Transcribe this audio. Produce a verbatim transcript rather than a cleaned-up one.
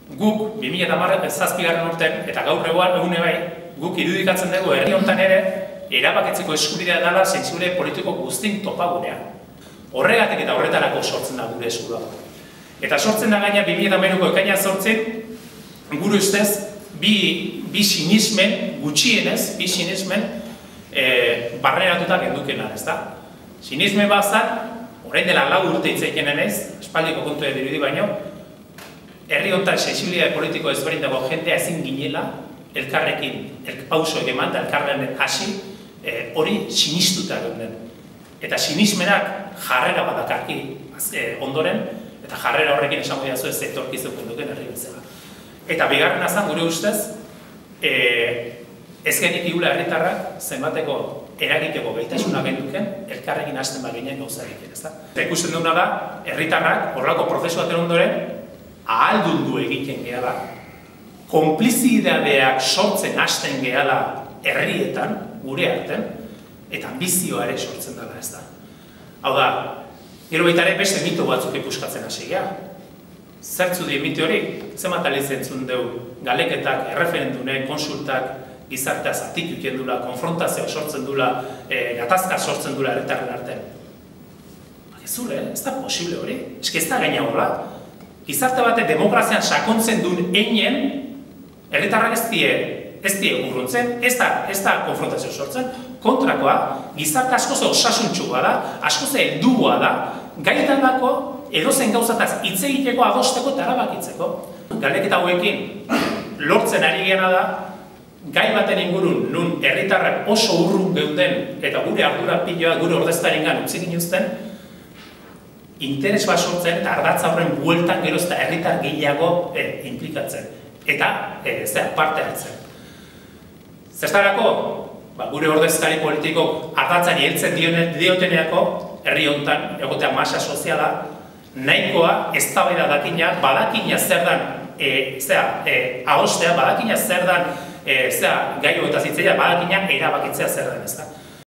guk bi mila hamazazpigarrena urtean eta gaur eguan egune bai guk irudikatzen dugu herri honetan ere erabakitzeko eskubidea dela zentsure politiko guztin topagunean. Horregatik eta horretarako sortzen da gure eskura. Eta sortzen da gaina bi mila hamairuko ekaina sortzen gure ustez bi, bi sinismen gutxienez, bi sinismen e, barneratuta gendukena, ez da? Sinismen bazan, orain dela lau urte hitzeikenen ez, espaldiko kontua dirudi baino, herri honetan sensibilitate politiko ezberdinetako jendea ezin ginela, elkarrekin, el, pausoek eman, elkarren hasi, e, hori sinistuta geunden. Eta sinismenak jarrera badakarki e, ondoren, eta jarrera horrekin esango diazu ez etorkizuko duken herri bezala. Eta bigarren azan gure ustez, e, ez genik igula herritarrak zenbateko eragiteko gaitasuna genduken, elkarrekin hasten baginen gauza egiten, ezta? Eta ikusten duguna da, herritarrak horrelako prozesu baten ondoren, ahaldundu egiten gehala, konplizidadeak sortzen hasten gehala herrietan, gure artean, eta ambizioa ere sortzen dela, ez da. Hau da, gero baita ere beste mito batzuk ikuskatzen hasi geha. Zertzu di mito hori, zenbat aliz entzun dugu, galeketak, erreferendunek, konsultak, gizartea zatik duken dula, konfrontazioa sortzen dula, e, gatazka sortzen dula herritarren artean. Ez zure, ez da posible hori, eski ez da gaina hola. Gizarte bate demokrazian sakontzen duen einen, herritarrak ez die, ez die urruntzen, ez da, ez da konfrontazio sortzen, kontrakoa, gizarte askoz osasuntxua da, askoz heldua da, gaitan dako, edozen gauzataz hitz egiteko, adosteko eta erabakitzeko. Galeketa hauekin lortzen ari gena da, gai baten ingurun nun herritarrak oso urrun geunden eta gure ardura piloa gure ordezkarengan utzi ginuzten, interes bat sortzen eta ardatza horren bueltan geroz eta herritar gehiago eh, implikatzen. Eta eh, zera, parte hartzen. Zertarako, ba, gure ordezkari politikok ardatzari heltzen dioteneako, herri honetan, egotea masa soziala, nahikoa, eztabaida dakina, badakina zer dan, e, zera, e, adostea, badakina zer dan, e, zera, gai horietaz hitz egitea, badakina erabakitzea zer dan, ez da.